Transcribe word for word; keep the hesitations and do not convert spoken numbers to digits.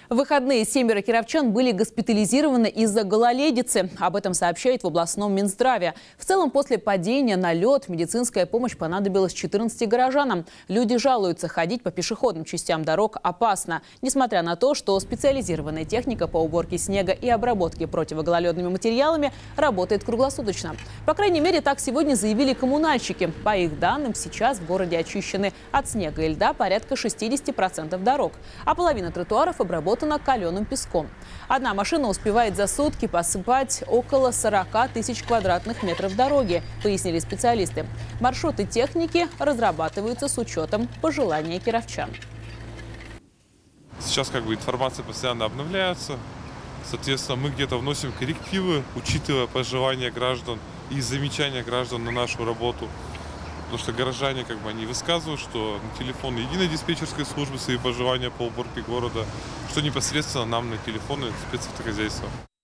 В выходные семеро кировчан были госпитализированы из-за гололедицы. Об этом сообщает в областном Минздраве. В целом, после падения на лед медицинская помощь понадобилась четырнадцати горожанам. Люди жалуются, ходить по пешеходным частям дорог опасно. Несмотря на то, что специализированная техника по уборке снега и обработке противогололедными материалами работает круглосуточно. По крайней мере, так сегодня заявили коммунальщики. По их данным, сейчас в городе очищены от снега и льда порядка шестидесяти процентов дорог, а половина тротуаров обработана каленым песком. Одна машина успевает за сутки посыпать около сорока тысяч квадратных метров дороги, пояснили специалисты. Маршруты техники разрабатываются с учетом пожеланий кировчан. Сейчас как бы информация постоянно обновляется. Соответственно, мы где-то вносим коррективы, учитывая пожелания граждан и замечания граждан на нашу работу. Потому что горожане как бы они высказывают, что на телефон единой диспетчерской службы свои пожелания по уборке города, что непосредственно нам на телефоны спецавтохозяйства.